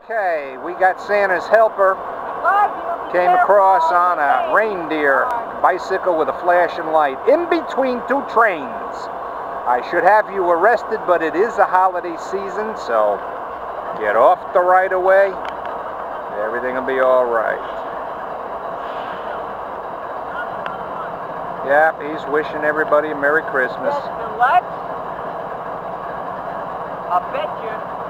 Okay, we got Santa's helper. Came across on a reindeer bicycle with a flashing light in between two trains. I should have you arrested, but it is a holiday season, so get off the right of way. Everything will be all right. Yep, he's wishing everybody a Merry Christmas. What? I bet you.